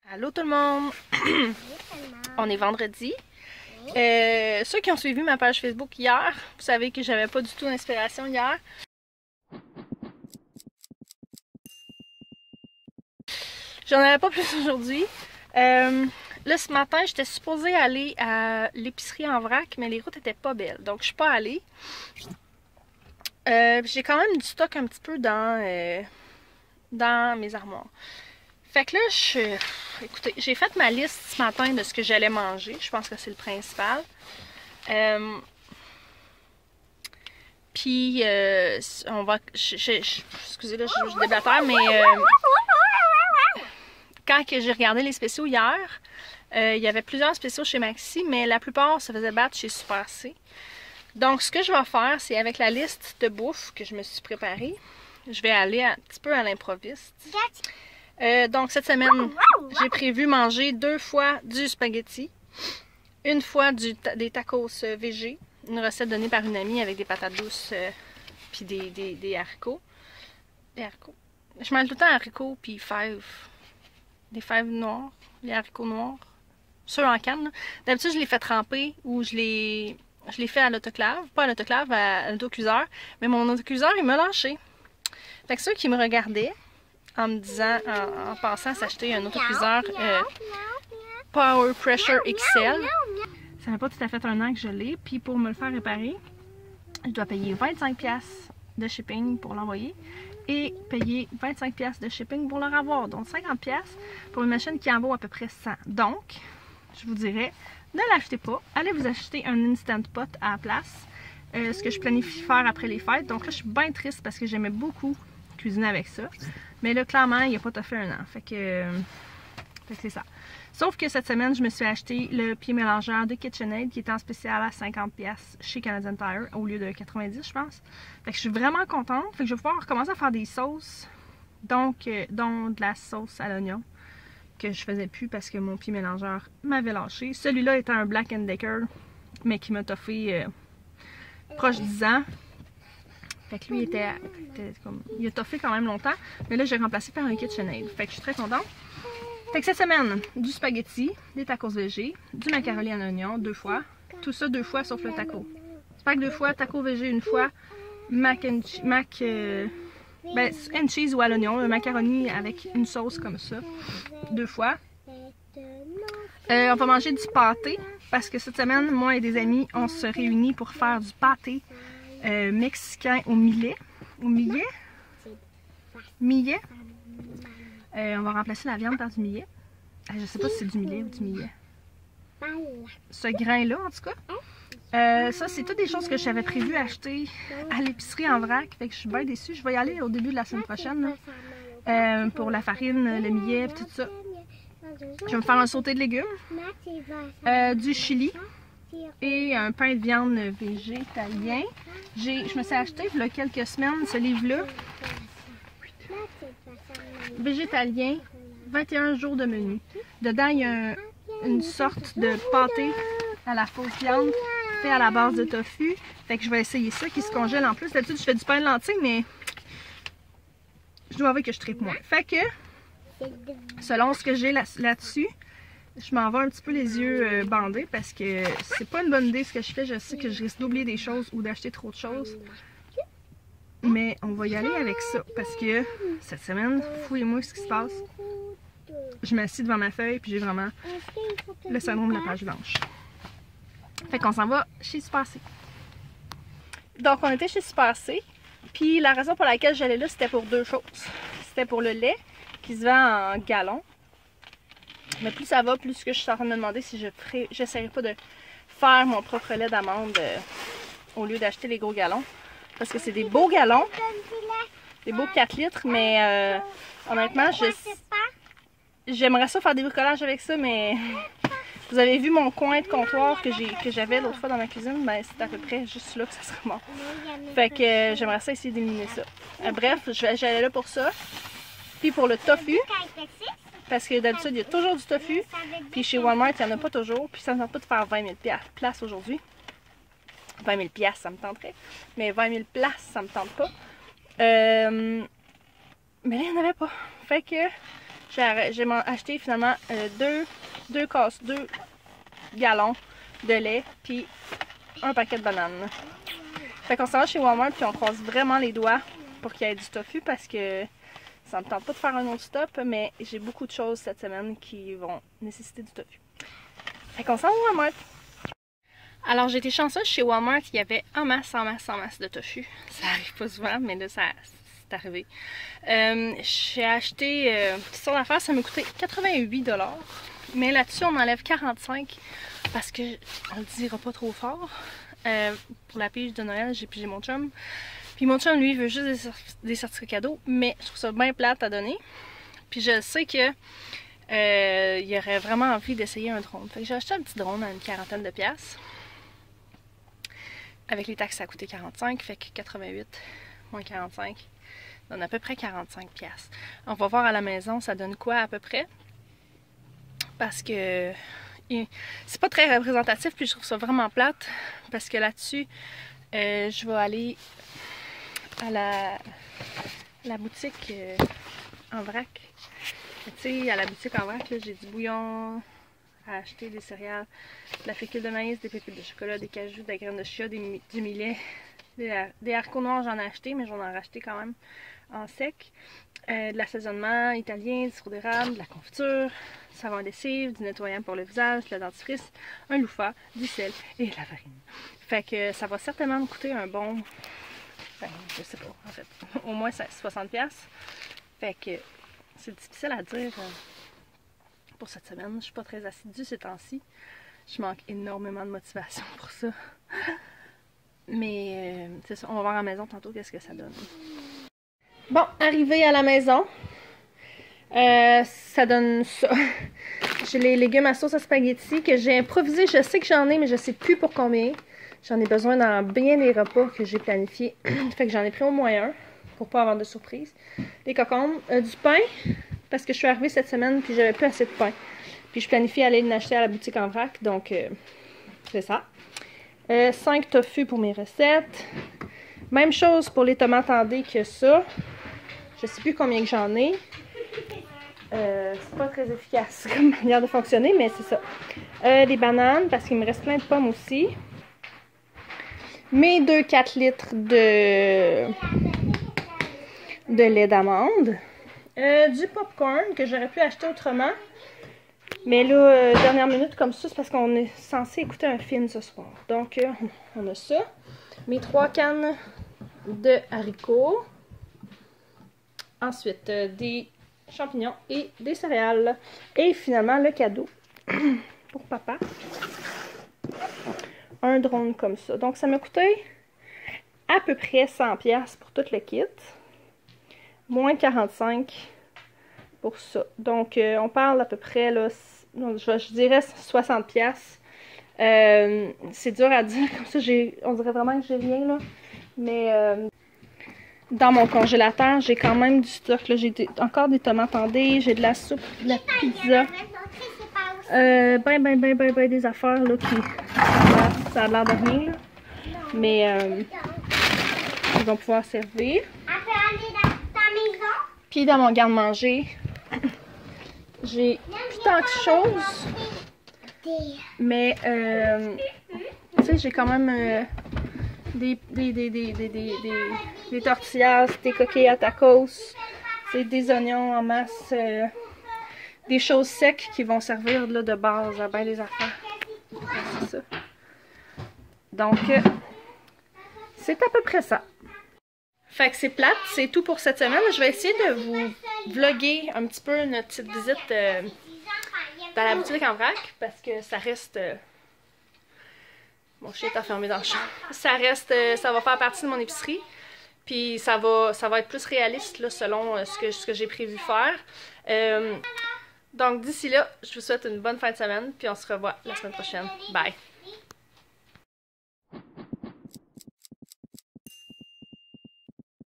Allô tout le monde! On est vendredi. Ceux qui ont suivi ma page Facebook hier, vous savez que j'avais pas du tout d'inspiration hier. J'en avais pas plus aujourd'hui. Là ce matin, j'étais supposée aller à l'épicerie en vrac, mais les routes étaient pas belles, donc je suis pas allée. J'ai quand même du stock un petit peu dans mes armoires. Fait que là, écoutez, j'ai fait ma liste ce matin de ce que j'allais manger. Je pense que c'est le principal. Puis, on va... excusez, là, je déblatère, mais... quand j'ai regardé les spéciaux hier, il y avait plusieurs spéciaux chez Maxi, mais la plupart se faisaient battre chez Super C. Donc, ce que je vais faire, c'est avec la liste de bouffe que je me suis préparée, je vais aller un petit peu à l'improviste. Donc, cette semaine, j'ai prévu manger 2 fois du spaghetti, une fois des tacos végé, une recette donnée par une amie avec des patates douces puis des haricots. Des haricots. Je mêle tout le temps haricots puis fèves. Des fèves noires, les haricots noirs. Ceux en canne. D'habitude, je les fais tremper ou je les fais à l'autoclave. Pas à l'autoclave, à l'autocuiseur. Mais mon autocuiseur, il m'a lâché. Fait que ceux qui me regardaient, en me disant, en pensant s'acheter un autocuiseur Power Pressure XL. Ça fait pas tout à fait un an que je l'ai. Puis pour me le faire réparer, je dois payer 25$ de shipping pour l'envoyer et payer 25$ de shipping pour le revoir. Donc 50$ pour une machine qui en vaut à peu près 100. Donc, je vous dirais, ne l'achetez pas. Allez vous acheter un Instant Pot à la place. Ce que je planifie faire après les fêtes. Donc là, je suis bien triste parce que j'aimais beaucoup cuisiner avec ça. Mais là, clairement, il n'y a pas tout à fait un an. Fait que c'est ça. Sauf que cette semaine, je me suis acheté le pied mélangeur de KitchenAid qui était en spécial à 50$ chez Canadian Tire au lieu de 90$, je pense. Fait que je suis vraiment contente. Fait que je vais pouvoir recommencer à faire des sauces. Donc, dont de la sauce à l'oignon que je faisais plus parce que mon pied mélangeur m'avait lâché. Celui-là était un Black & Decker, mais qui m'a toffé proche de 10 ans. Fait que lui, il a toffé quand même longtemps. Mais là, j'ai remplacé par un KitchenAid. Fait que je suis très contente. Fait que cette semaine, du spaghetti, des tacos végé, du macaroni en oignon 2 fois. Tout ça 2 fois sauf le taco. Spag 2 fois, taco végé 1 fois, mac and cheese ou à l'oignon, le macaroni avec une sauce comme ça 2 fois. On va manger du pâté parce que cette semaine, moi et des amis, on se réunit pour faire du pâté mexicain au millet. Au millet? Millet? On va remplacer la viande par du millet. Je sais pas si c'est du millet ou du millet. Ce grain-là, en tout cas. Ça, c'est toutes des choses que j'avais prévu acheter à l'épicerie en vrac. Fait que je suis bien déçue. Je vais y aller au début de la semaine prochaine. Pour la farine, le millet, tout ça. Je vais me faire un sauté de légumes. Du chili. Et un pain de viande végétalien. Je me suis acheté il y a quelques semaines ce livre-là. Végétalien, 21 jours de menu. Dedans, il y a une sorte de pâté à la fausse viande fait à la base de tofu. Fait que je vais essayer ça qui se congèle en plus. D'habitude, je fais du pain de lentilles, mais je dois avouer que je tripe moins. Fait que, selon ce que j'ai là-dessus, je m'en vais un petit peu les yeux bandés parce que c'est pas une bonne idée ce que je fais. Je sais que je risque d'oublier des choses ou d'acheter trop de choses. Mais on va y aller avec ça parce que cette semaine, fouillez-moi ce qui se passe. Je m'assis devant ma feuille puis j'ai vraiment le syndrome de la page blanche. Fait qu'on s'en va chez Super C. Donc on était chez Super C. Puis la raison pour laquelle j'allais là, c'était pour 2 choses. C'était pour le lait qui se vend en gallons. Mais plus ça va, plus que je suis en train de me demander si j'essaierai pas de faire mon propre lait d'amande au lieu d'acheter les gros gallons. Parce que c'est des beaux gallons, des beaux 4 litres, mais honnêtement, j'aimerais ça faire des bricolages avec ça, mais vous avez vu mon coin de comptoir que j'avais l'autre fois dans ma cuisine, ben c'est à peu près juste là que ça serait bon. Fait que j'aimerais ça essayer d'éliminer ça. Bref, j'allais là pour ça. Puis pour le tofu, parce que d'habitude, il y a toujours du tofu, puis chez Walmart, il n'y en a pas toujours, puis ça ne tente pas de faire 20 000$ place aujourd'hui. 20 000$, ça me tenterait. Mais 20 000$, ça me tente pas. Mais là, il n'y en avait pas. Fait que J'ai acheté finalement 2 gallons de lait puis un paquet de bananes. Fait qu'on s'en va chez Walmart puis on croise vraiment les doigts pour qu'il y ait du tofu parce que ça me tente pas de faire un autre stop, mais j'ai beaucoup de choses cette semaine qui vont nécessiter du tofu. Fait qu'on s'en va au Walmart. Alors j'ai été chanceuse chez Walmart, il y avait en masse de tofu. Ça arrive pas souvent, mais là c'est arrivé. J'ai acheté sur l'affaire, ça m'a coûté 88$. Mais là-dessus on enlève 45 parce que on le dira pas trop fort. Pour la pige de Noël, j'ai pigé mon chum. Puis mon chum, lui, veut juste des certificats cadeaux, mais je trouve ça bien plate à donner. Puis je sais que il aurait vraiment envie d'essayer un drone. Fait que j'ai acheté un petit drone à une quarantaine de piastres. Avec les taxes, ça a coûté 45, fait que 88 moins 45 donne à peu près 45 piastres. On va voir à la maison, ça donne quoi à peu près. Parce que c'est pas très représentatif, puis je trouve ça vraiment plate. Parce que là-dessus, je vais aller à la boutique en vrac. Tu sais, à la boutique en vrac, j'ai du bouillon à acheter, des céréales, de la fécule de maïs, des pépites de chocolat, des cajous, de la graine de chia, du millet, des haricots noirs, j'en ai acheté, mais j'en ai racheté quand même en sec. De l'assaisonnement italien, du sirop d'érable, de la confiture, du savon à lessive, du nettoyant pour le visage, de la dentifrice, un loofah, du sel et de la farine. Fait que ça va certainement me coûter un bon, ben, je sais pas en fait, au moins 60$. Fait que c'est difficile à dire pour cette semaine. Je suis pas très assidue ces temps-ci. Je manque énormément de motivation pour ça. Mais c'est ça, on va voir à la maison tantôt qu'est-ce que ça donne. Bon, arrivé à la maison, ça donne ça. J'ai les légumes à sauce à spaghetti que j'ai improvisé. Je sais que j'en ai, mais je sais plus pour combien. J'en ai besoin dans bien des repas que j'ai planifiés. Fait que j'en ai pris au moins un pour pas avoir de surprise. Des concombres, du pain, parce que je suis arrivée cette semaine puis j'avais plus assez de pain. Puis je planifie aller l'acheter à la boutique en vrac, donc c'est ça. 5 tofu pour mes recettes. Même chose pour les tomates en dés que ça. Je sais plus combien que j'en ai. C'est pas très efficace comme manière de fonctionner, mais c'est ça. Des bananes, parce qu'il me reste plein de pommes aussi. Mes 4 litres de lait d'amande. Du popcorn que j'aurais pu acheter autrement. Mais là, dernière minute comme ça, c'est parce qu'on est censé écouter un film ce soir. Donc, on a ça. Mes 3 cannes de haricots. Ensuite, des champignons et des céréales. Et finalement, le cadeau pour papa. Un drone comme ça. Donc, ça m'a coûté à peu près 100$ pour tout le kit. Moins 45 pour ça. Donc, on parle à peu près, là, je dirais 60$. C'est dur à dire, comme ça, on dirait vraiment que j'ai rien, là. Mais dans mon congélateur, j'ai quand même du stock. J'ai encore des tomates en dés, j'ai de la soupe, de la pizza. Ben des affaires, là, qui ça a l'air de rien, là. Mais ils vont pouvoir servir. Puis dans mon garde-manger, j'ai plus tant de choses. Mais tu sais, j'ai quand même des tortillas, des coquilles à tacos, des oignons en masse, des choses secs qui vont servir là, de base à bien des affaires. C'est ça. Donc, c'est à peu près ça. Fait que c'est plate, c'est tout pour cette semaine. Je vais essayer de vous vlogger un petit peu notre petite visite dans la boutique en vrac, parce que ça reste... Mon chien est enfermé dans le champ. Ça va faire partie de mon épicerie. Puis ça va être plus réaliste là, selon ce que j'ai prévu faire. Donc d'ici là, je vous souhaite une bonne fin de semaine. Puis on se revoit la semaine prochaine. Bye!